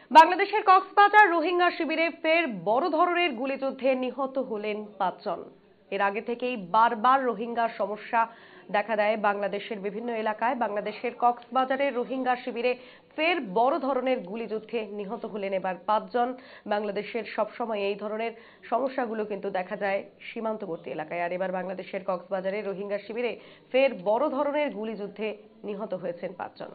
বাংলাদেশের কক্সবাজার রোহিঙ্গা শিবিরে ফের বড় ধরনের গুলিযুদ্ধে নিহত হলেন ৫ জন। এর আগে থেকেই বারবার রোহিঙ্গা সমস্যা দেখা দেয় বাংলাদেশের বিভিন্ন এলাকায়। বাংলাদেশের কক্সবাজারের রোহিঙ্গা শিবিরে ফের বড় ধরনের গুলিযুদ্ধে নিহত হলেন এবার ৫ জন। বাংলাদেশের সবসময় এই ধরনের সমস্যাগুলো কিন্তু দেখা যায় সীমান্তবর্তী এলাকায়, আর এবার বাংলাদেশের কক্সবাজারের রোহিঙ্গা শিবিরে ফের বড় ধরনের গুলিযুদ্ধে নিহত হয়েছেন ৫ জন।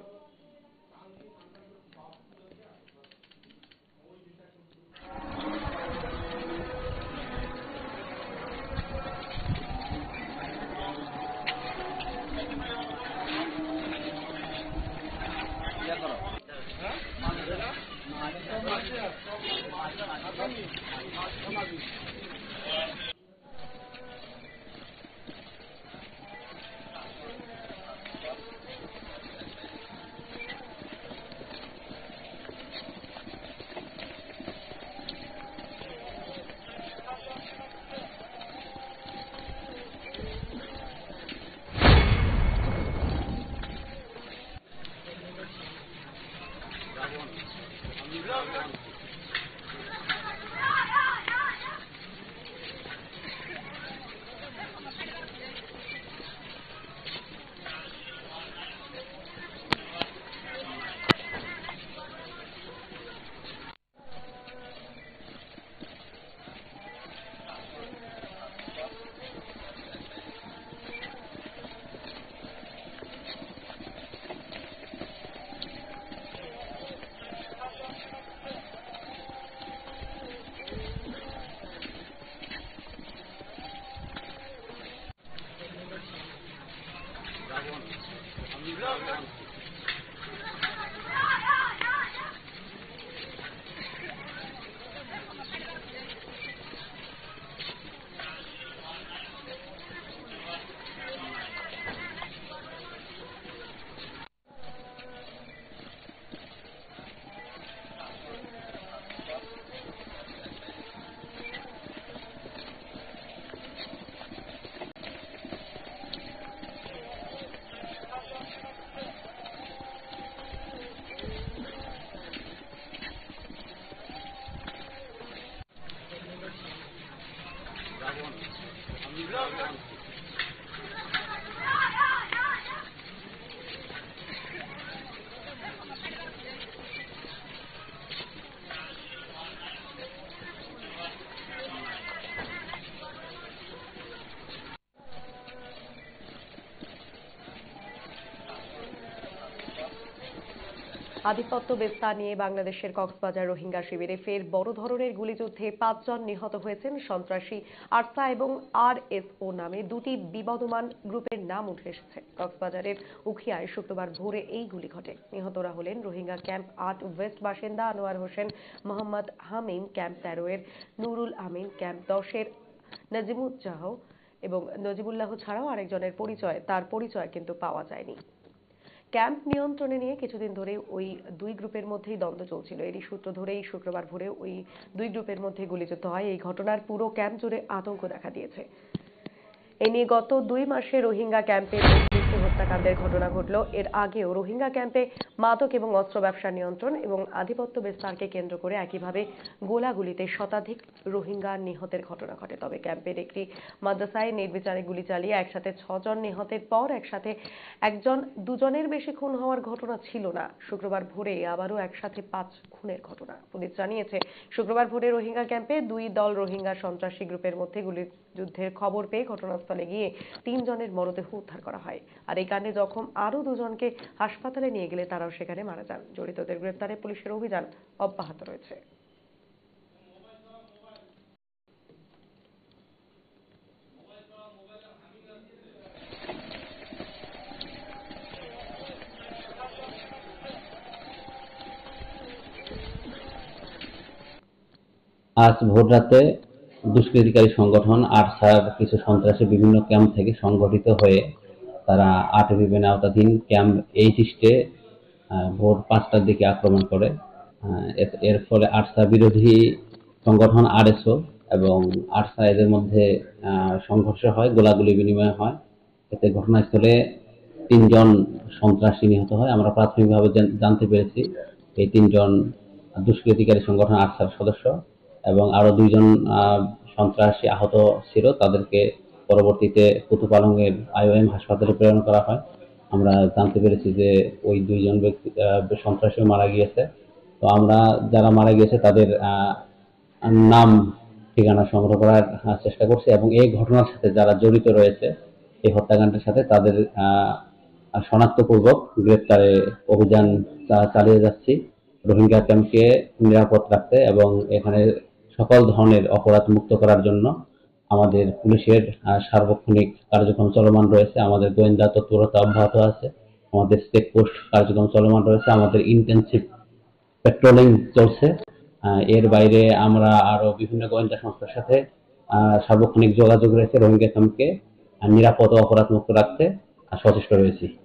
আধিপত্য বিস্তার নিয়ে বাংলাদেশের কক্সবাজার রোহিঙ্গা শিবিরে ফের বড় ধরনের গুলিযুদ্ধে ৫ জন নিহত হয়েছেন। সন্ত্রাসী আরসা এবং আরএসও নামে দুটি বিবদমান গ্রুপের নাম উঠে এসেছে। কক্সবাজারের উখিয়ায় শুক্রবার ভোরে এই গুলি ঘটে। নিহতরা হলেন রোহিঙ্গা ক্যাম্প ৮ ওয়েস্ট বাসিন্দা আনোয়ার হোসেন, মোহাম্মদ হামিম, ক্যাম্প ১৩ এর নুরুল আমিন, ক্যাম্প ১০ এর নাজিমুজ্জাহ এবং নজিবুল্লাহ ছাড়াও আরেকজনের পরিচয় কিন্তু পাওয়া যায়নি। ক্যাম্প নিয়ন্ত্রণে নিয়ে কিছুদিন ধরে ওই দুই গ্রুপের মধ্যেই দ্বন্দ্ব চলছিল। এরই সূত্র ধরেই শুক্রবার ভোরে ওই দুই গ্রুপের মধ্যে গুলিযুদ্ধ হয়। এই ঘটনার পুরো ক্যাম্প জুড়ে আতঙ্ক দেখা দিয়েছে। এ নিয়ে গত ২ মাসে রোহিঙ্গা ক্যাম্পে হত্যাকাণ্ডের ঘটনা ঘটল। এর আগেও রোহিঙ্গা ক্যাম্পে মাদক এবং অস্ত্র ব্যবসা নিয়ন্ত্রণ এবং আধিপত্য বিস্তারকে কেন্দ্র করে একইভাবে গোলাগুলিতে শতাধিক রোহিঙ্গা নিহতের ঘটনা ঘটে। তবে ক্যাম্পের একটি মাদ্রাসায় নির্বিচারে গুলি চালিয়ে একসাথে ৬ জন নিহতের পর একসাথে দুজনের বেশি খুন হওয়ার ঘটনা ছিল না। শুক্রবার ভোরে আবারও একসাথে ৫ খুনের ঘটনা। পুলিশ জানিয়েছে, শুক্রবার ভোরে রোহিঙ্গা ক্যাম্পে দুই দল রোহিঙ্গা সন্ত্রাসী গ্রুপের মধ্যে গুলিযুদ্ধের খবর পেয়ে ঘটনাস্থলে গিয়ে ৩ জনের মরদেহ উদ্ধার করা হয়। আর এই কাণ্ডে জখম আরও ২ জনকে হাসপাতালে নিয়ে গেলে তারাও সেখানে মারা যান। জড়িতদের গ্রেফতারে পুলিশের অভিযান অব্যাহত রয়েছে। আজ ভোররাতে দুষ্কৃতিকারী সংগঠন আরসার কিছু সন্ত্রাসী বিভিন্ন ক্যাম্প থেকে সংগঠিত হয়ে তারা ৮ বিবিএন আওতাধীন ক্যাম্প ৮ ইস্টে ভোর ৫টার দিকে আক্রমণ করে। এর ফলে আরসা বিরোধী সংগঠন আরএসও এবং আরসা এদের মধ্যে সংঘর্ষ হয়, গোলাগুলি বিনিময় হয়। এতে ঘটনাস্থলে ৩ জন সন্ত্রাসী নিহত হয়। আমরা প্রাথমিকভাবে জানতে পেরেছি এই ৩ জন দুষ্কৃতিকারী সংগঠন আনসার সদস্য এবং আরো 2 জন সন্ত্রাসী আহত ছিল। তাদেরকে পরবর্তীতে কুতুপালংয়ের IOM হাসপাতালে প্রেরণ করা হয়। আমরা জানতে পেরেছি যে ওই 2 জন ব্যক্তি সন্ত্রাসীও মারা গিয়েছে। তো আমরা যারা মারা গিয়েছে তাদের নাম ঠিকানা সংগ্রহ করার চেষ্টা করছি এবং এই ঘটনার সাথে যারা জড়িত রয়েছে এই হত্যাকাণ্ডের সাথে তাদের শনাক্তপূর্বক গ্রেপ্তারে অভিযান চালিয়ে যাচ্ছি রোহিঙ্গা ক্যাম্পকে নিরাপদ রাখতে এবং এখানে সকল ধরনের অপরাধ মুক্ত করার জন্য আমাদের পুলিশের সার্বক্ষণিক কার্যক্রম চলমান রয়েছে। আমাদের গোয়েন্দা তৎপরতা অব্যাহত আছে। আমাদের চেকপোস্ট কার্যক্রম চলমান রয়েছে। আমাদের ইন্টেনসিভ পেট্রোলিং চলছে। এর বাইরে আমরা আরো বিভিন্ন গোয়েন্দা সংস্থার সাথে সার্বক্ষণিক যোগাযোগ রয়েছে রোহিঙ্গা ক্যাম্পকে নিরাপদ ও অপরাধ মুক্ত রাখতে সচেষ্ট রয়েছি।